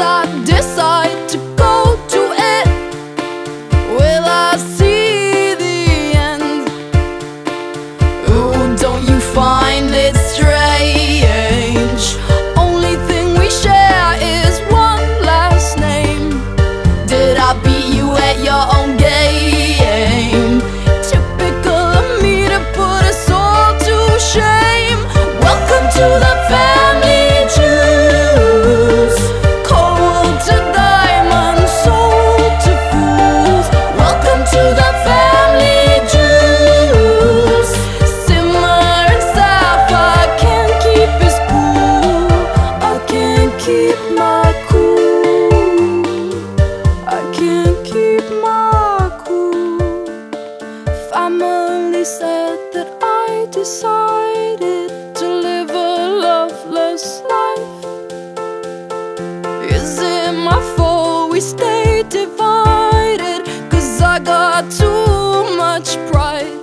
I decide to go to it, will I see the end? Oh, don't you find it strange? Only thing we share is one last name. Did I beat you at your own game? Typical of me to put us all to shame. Welcome to the family jewels, cold to diamonds, sold to fools. Welcome to the family jewels. Simmer and sapphire can't keep his cool. I can't keep my cool. I can't keep my cool. Family said that I decided to live a loveless life. Is it my fault we stayed divided? 'Cause I got too much pride.